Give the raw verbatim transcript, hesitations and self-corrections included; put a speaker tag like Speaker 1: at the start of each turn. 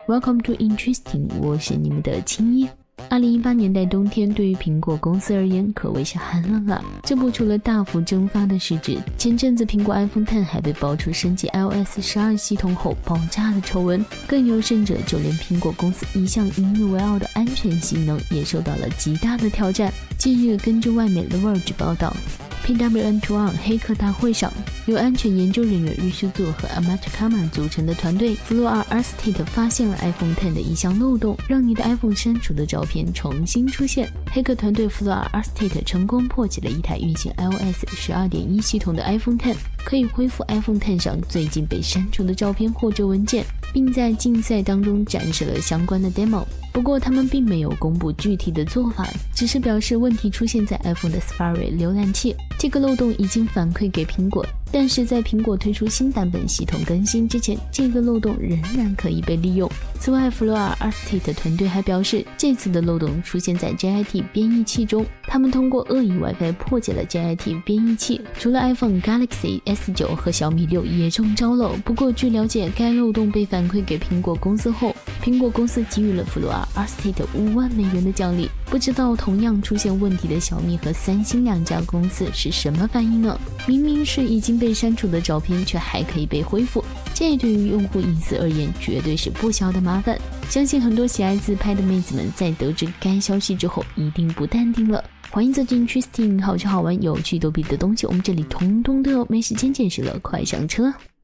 Speaker 1: Welcome to Interesting， 我是你们的青衣。二零一八年代冬天对于苹果公司而言可谓是寒冷啊！这不除了大幅蒸发的市值，前阵子苹果 iPhone X 还被爆出升级 iOS 十二系统后爆炸的丑闻，更有甚者，就连苹果公司一向引以为傲的安全性能也受到了极大的挑战。近日，根据外媒 The Verge 报道，P W N 二十一 黑客大会上，由安全研究人员日修作和 Amat Kama 组成的团队 Flora Estate 发现了 iPhone X 的一项漏洞，让你的 iPhone 删除的照片重新出现。黑客团队 Flora Estate 成功破解了一台运行 iOS 十二点一 系统的 iPhone X， 可以恢复 iPhone X 上最近被删除的照片或者文件，并在竞赛当中展示了相关的 demo。不过他们并没有公布具体的做法，只是表示问题出现在 iPhone 的 Safari 浏览器，这个漏洞已经反馈给苹果，但是在苹果推出新版本系统更新之前，这个漏洞仍然可以被利用。此外 Flora Estate 团队还表示，这次的漏洞出现在 J I T 编译器中，他们通过恶意 WiFi 破解了 J I T 编译器，除了 iPhone Galaxy S 九 和小米六也中招了。不过据了解，该漏洞被反馈给苹果公司后，苹果公司给予了 Flora Estate 五万美元的奖励。不知道同样出现问题的小米和三星两家公司是什么反应呢？明明是已经被删除的照片，却还可以被恢复，这对于用户隐私而言绝对是不小的麻烦。相信很多喜爱自拍的妹子们在得知该消息之后一定不淡定了。欢迎走进 Interesting， 好吃好玩有趣逗比的东西我们这里通通都有，没时间见识了，快上车。